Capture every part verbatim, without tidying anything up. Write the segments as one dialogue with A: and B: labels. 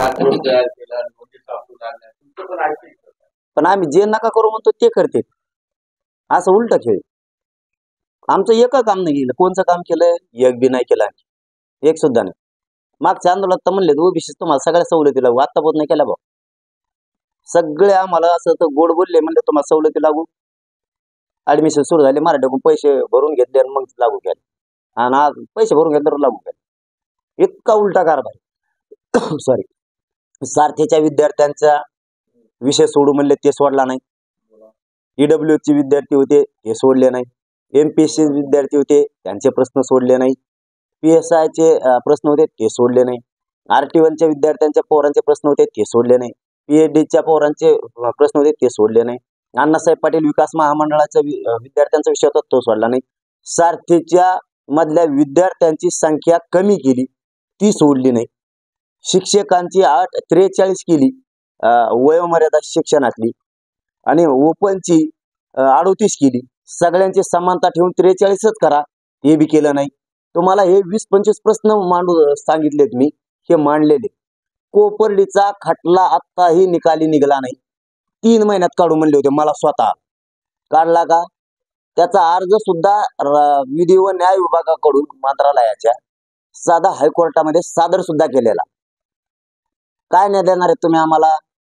A: कागद तयार केला, नोंदी छापून आणल्या, तुमचं पण ऐकलं का?
B: पण आम्ही जे नका करू म्हणतो ते करते, असं उलट खेळ. आमचं एक काम नाही केलं. कोणचं काम केलंय? एक बी नाही केलं आम्ही, एक सुद्धा नाही. मागच्या आंदोलनात तर म्हणले ओबीसी तुम्हाला सगळ्या सवलती लागू, आत्तापर्यंत नाही केल्या भाऊ. सगळे आम्हाला असं तर गोड बोलले, म्हणले तुम्हाला सवलती लागू. ऍडमिशन सुरू झाले, मराठीकडून पैसे भरून घेतले आणि मग लागू केले, आणि आज पैसे भरून घेतल्यावर लागू केले. इतका उलटा कारभार. सॉरी, सारथीच्या विद्यार्थ्यांचा विषय सोडू म्हणले ते सोडला नाही. ईडब्ल्यू चे विद्यार्थी होते ते सोडले नाही. एमपीएससी विद्यार्थी होते त्यांचे प्रश्न सोडले नाही. पी एस आय चे प्रश्न होते ते सोडले नाही. आरटी वन च्या विद्यार्थ्यांच्या पोरांचे प्रश्न होते ते सोडले नाही. पीएचडीच्या पोरांचे प्रश्न होते ते सोडले नाही. अण्णासाहेब पाटील विकास महामंडळाच्या विद्यार्थ्यांचा विषय होता तो सोडला नाही. सारथीच्या मधल्या विद्यार्थ्यांची संख्या कमी केली ती सोडली नाही. शिक्षकांची आठ त्रेचाळीस केली वयोमर्यादा शिक्षणातली, आणि ओपनची अडोतीस केली. सगळ्यांची समानता ठेवून त्रेचाळीसच करा, हे बी केलं नाही. तुम्हाला हे वीस पंचवीस प्रश्न मांडू सांगितलेत मी, हे मांडलेले. कोपर्डीचा खटला आत्ताही निकाली निघाला नाही. तीन महिन्यात काढू म्हणले होते मला स्वतः, काढला का? त्याचा अर्ज सुद्धा विधी व न्याय विभागाकडून मंत्रालयाच्या साधा हायकोर्टामध्ये सादर सुद्धा केलेला. काय न्याय देणार आहे तुम्ही आम्हाला?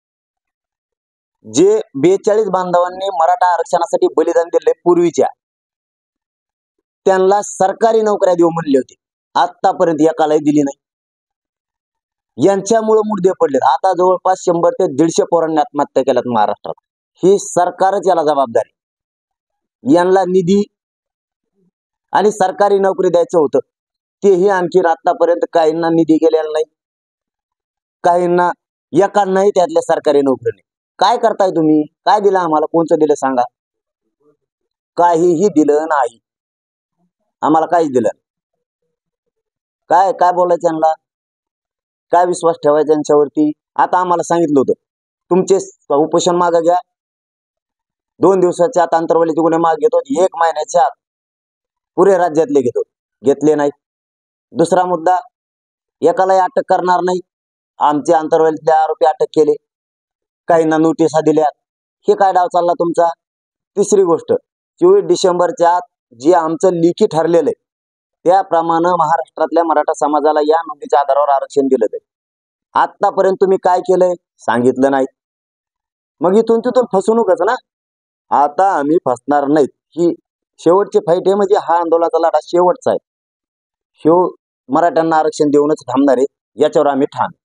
B: जे बेचाळीस बांधवांनी मराठा आरक्षणासाठी बलिदान दिले पूर्वीच्या, त्यांना सरकारी नोकऱ्या देऊ म्हणले होते, आतापर्यंत एकालाही दिली नाही. यांच्यामुळे मुर्दे पडलेत. आता जवळपास शंभर ते दीडशे पोरांनी आत्महत्या केल्यात महाराष्ट्रात. ही सरकारच याला जबाबदारी. यांना निधी आणि सरकारी नोकरी द्यायचं होतं, तेही आणखी आतापर्यंत काहींना निधी गेलेला नाही, काहींना एकांनाही त्यातल्या सरकारी नोकरी नाही. काय करताय तुम्ही? काय दिलं आम्हाला? कोणचं दिलं सांगा? काहीही दिलं नाही आम्हाला, काहीच दिलं. काय काय बोलायचं यांना? काय विश्वास ठेवायचा यांच्यावरती? आता आम्हाला सांगितलं होतं तुमचे उपोषण मागे घ्या, दोन दिवसाच्या आत अंतर्वलीचे गुन्हे मागे घेतो, एक महिन्याच्या आत पुरे राज्यातले घेतो. घेतले नाही. दुसरा मुद्दा, एकालाही अटक करणार नाही. आमचे अंतर्वलीतले आरोपी अटक केले, काहींना नोटिसा दिल्या. हे काय डाव चालला तुमचा? तिसरी गोष्ट, चोवीस डिसेंबरच्या आत जे आमचं लिखी ठरलेलं आहे त्याप्रमाणे महाराष्ट्रातल्या मराठा समाजाला या नोंदीच्या आधारावर आरक्षण दिलं जाईल. आतापर्यंत तुम्ही काय केलंय? सांगितलं नाही. मग इथून तिथून फसवणूकच ना. आता आम्ही फसणार नाहीत. ही शेवटची फाईट आहे, म्हणजे हा आंदोलनाचा लढा शेवटचा आहे. शेव मराठ्यांना आरक्षण देऊनच थांबणार आहे, याच्यावर आम्ही ठाम.